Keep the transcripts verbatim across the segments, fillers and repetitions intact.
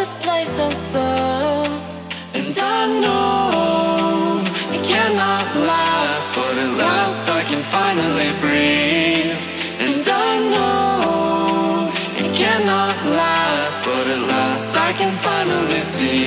this place above. And I know it cannot last, but at last I can finally breathe. And I know it cannot last, but at last I can finally see.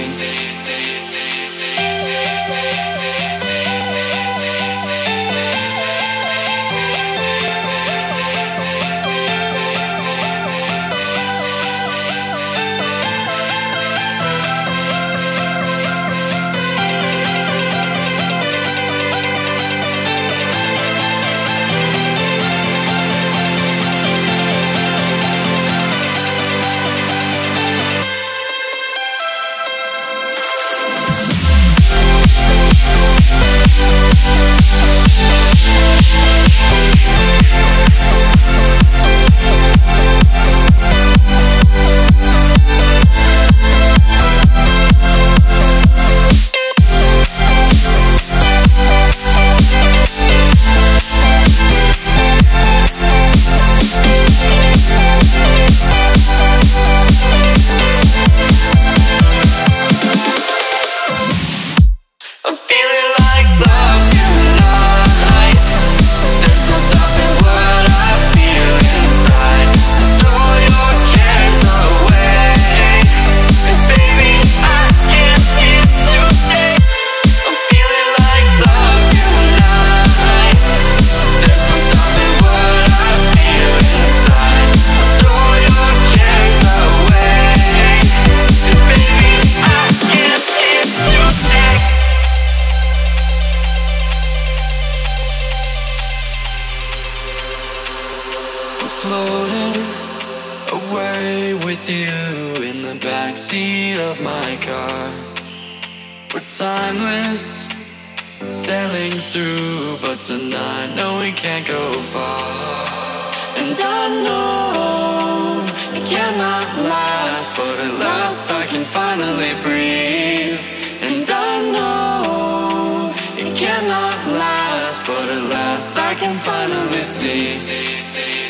Floating away with you in the backseat of my car. We're timeless, sailing through, but tonight, no, we can't go far. And I know it cannot last, but at last I can finally breathe. And I know it cannot last, but at last I can finally see.